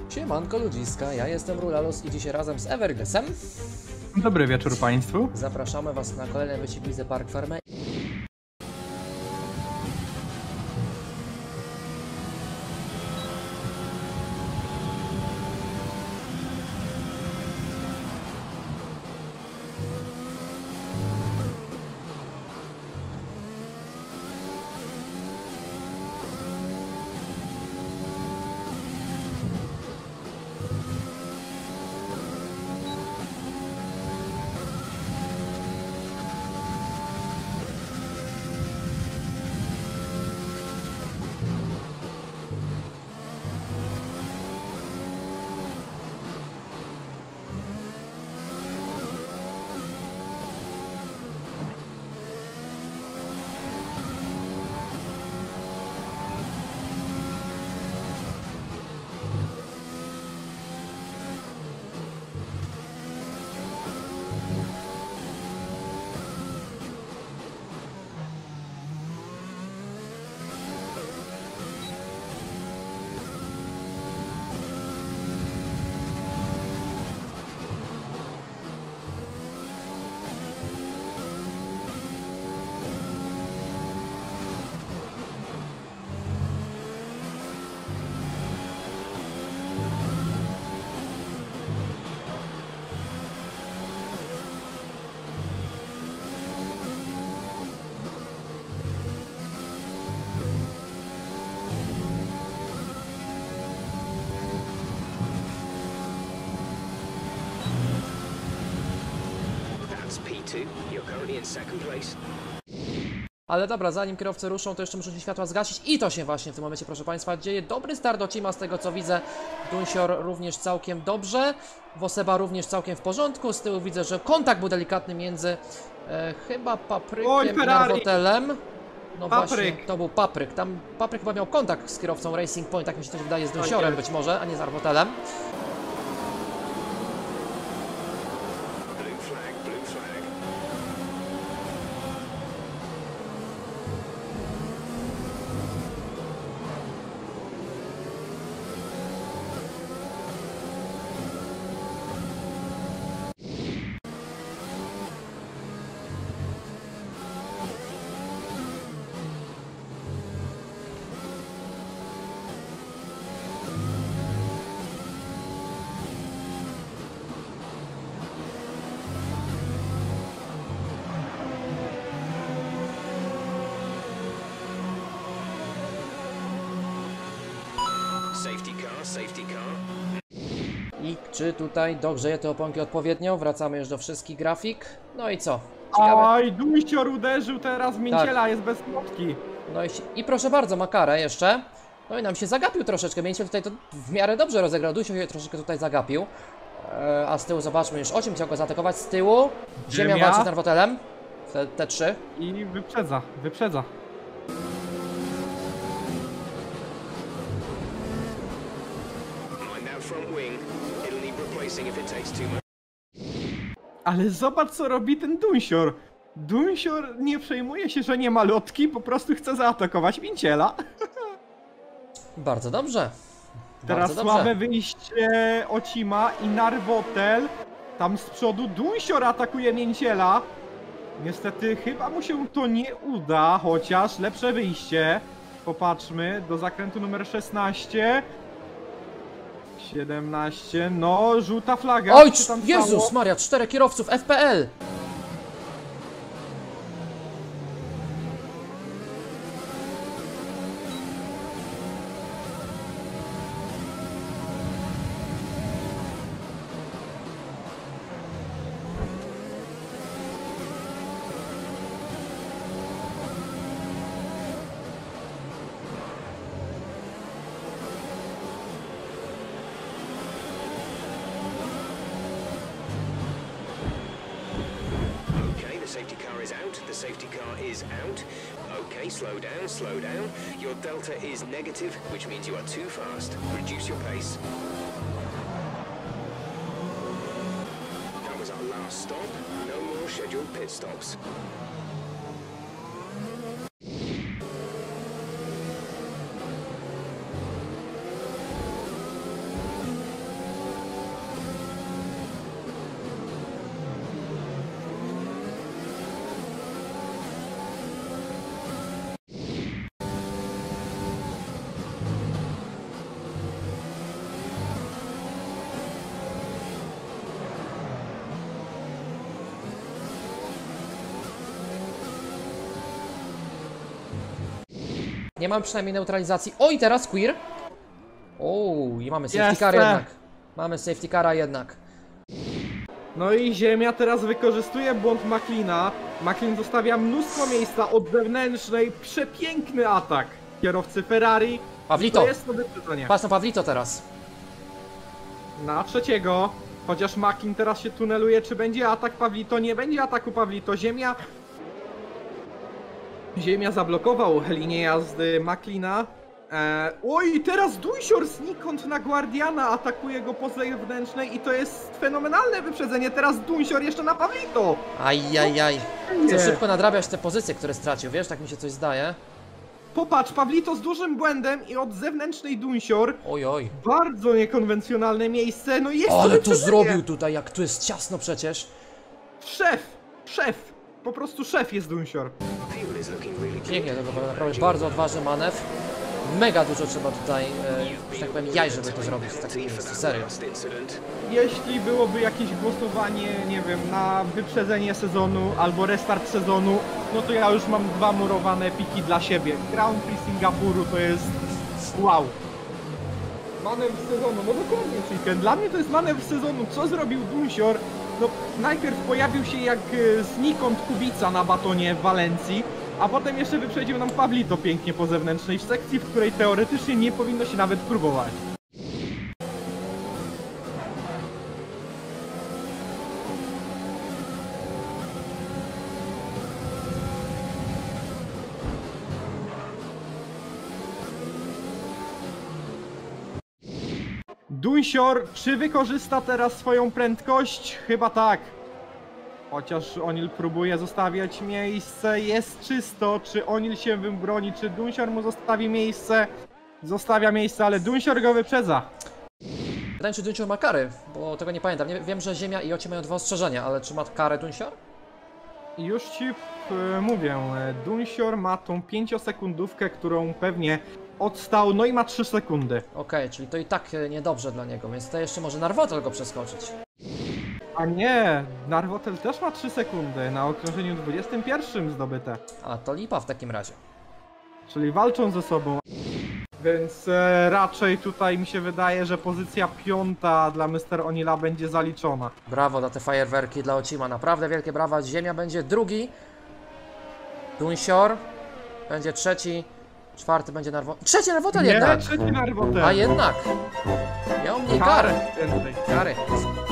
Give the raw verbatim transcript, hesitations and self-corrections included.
Siemanko ludziska, ja jestem Rulalus i dzisiaj razem z Everglessem. Dobry wieczór Państwu. Zapraszamy Was na kolejny wyścig Widzę Park Farm. Ale dobra, zanim kierowcy ruszą, to jeszcze muszę się światła zgasić i to się właśnie w tym momencie, proszę Państwa, dzieje. Dobry start do Cima, z tego co widzę. Dunsior również całkiem dobrze, Woseba również całkiem w porządku. Z tyłu widzę, że kontakt był delikatny między e, chyba Paprykiem i Narwotelem. No Papryk. Właśnie, to był Papryk. Tam Papryk chyba miał kontakt z kierowcą Racing Point, tak mi się też wydaje, z Dunsiorem być może, a nie z Narwotelem. Safety car, safety car. I czy tutaj dogrzeje te oponki odpowiednio? Wracamy już do wszystkich grafik. No i co? Ciekawe. Oj, Dunsior uderzył teraz w Mięciela, tak. Jest bez kropki. No i, i proszę bardzo, ma karę jeszcze. No i nam się zagapił troszeczkę. Mięciel tutaj to w miarę dobrze rozegrał. Dunsior się troszeczkę tutaj zagapił. E, a z tyłu zobaczmy, już osiem chciał go zaatakować. Z tyłu Ziemia, Ziemia. walczy z Narwotelem. Te trzy. I wyprzedza, wyprzedza. Ale zobacz, co robi ten Dunsior. Dunsior nie przejmuje się, że nie ma lotki, po prostu chce zaatakować Mięciela. Bardzo dobrze. Teraz Bardzo słabe dobrze. wyjście Ocima i Narwotel. Tam z przodu Dunsior atakuje Mięciela. Niestety chyba mu się to nie uda, chociaż lepsze wyjście. Popatrzmy, do zakrętu numer szesnaście. siedemnaście, no żółta flaga. Oj, Jezus Maria, czterech kierowców, F P L! Safety car is out. The safety car is out. Okay, slow down, slow down. Your delta is negative, which means you are too fast. Reduce your pace. That was our last stop. No more scheduled pit stops. Nie mam przynajmniej neutralizacji. O, i teraz Queer. O, i mamy safety Jest, car e. jednak. Mamy safety cara jednak. No i Ziemia teraz wykorzystuje błąd McLeana. McLean zostawia mnóstwo miejsca od zewnętrznej. Przepiękny atak kierowcy Ferrari. Pawlito. To jest to wyprzedzenie. Patrz na Pawlito teraz. Na trzeciego. Chociaż McLean teraz się tuneluje, czy będzie atak Pawlito? Nie będzie ataku Pawlito. Ziemia... Ziemia zablokował linię jazdy McLeana. Eee, oj, teraz Dunsior znikąd na Guardiana atakuje go po zewnętrznej i to jest fenomenalne wyprzedzenie. Teraz Dunsior jeszcze na Pawlito. Ajajaj. Chcę Nie. szybko nadrabiać te pozycje, które stracił, wiesz, tak mi się coś zdaje. Popatrz, Pawlito z dużym błędem i od zewnętrznej Dunsior. Oj, oj. Bardzo niekonwencjonalne miejsce, no jest Ale to wyprzedzenie. zrobił tutaj, jak tu jest ciasno przecież. Szef, szef, po prostu szef jest Dunsior. Fuel is looking really good. Pięknie, to był naprawdę bardzo odważny manewr. Mega dużo trzeba tutaj, e, że tak powiem, jaj, żeby to zrobić w takim miejscu, serio. Last incident. Jeśli byłoby jakieś głosowanie, nie wiem, na wyprzedzenie sezonu albo restart sezonu, no to ja już mam dwa murowane piki dla siebie. Grand Prix Singapuru to jest wow. Manewr sezonu, no dokładnie, Chicken. Dla mnie to jest manewr sezonu. Co zrobił Dunsior? No najpierw pojawił się jak e, znikąd Kubica na batonie w Walencji, a potem jeszcze wyprzedził nam Pawlito pięknie po zewnętrznej w sekcji, w której teoretycznie nie powinno się nawet próbować. Dunsior, czy wykorzysta teraz swoją prędkość? Chyba tak. Chociaż Onil próbuje zostawiać miejsce, jest czysto. Czy Onil się wybroni, czy Dunsior mu zostawi miejsce? Zostawia miejsce, ale Dunsior go wyprzedza. Pytanie, czy Dunsior ma kary, bo tego nie pamiętam. Nie, wiem, że Ziemia i Oci mają dwa ostrzeżenia, ale czy ma karę Dunsior? Już ci e, mówię, e, Dunsior ma tą pięciosekundówkę, którą pewnie odstał, no i ma trzy sekundy. Okej, czyli to i tak e, niedobrze dla niego, więc to jeszcze może Narwotel go przeskoczyć. A nie, Narwotel też ma trzy sekundy, na okrążeniu dwudziestym pierwszym zdobyte. A to lipa w takim razie. Czyli walczą ze sobą. Więc e, raczej tutaj mi się wydaje, że pozycja piąta dla mister Onila będzie zaliczona. Brawo za te fajerwerki dla Ocima, naprawdę wielkie brawa. Ziemia będzie drugi. Dunsior będzie trzeci. Czwarty będzie Narwotel. Trzeci Narwotel Nie, jednak! trzeci Narwotel. A jednak! Miał mniej kar. Więcej. Kary.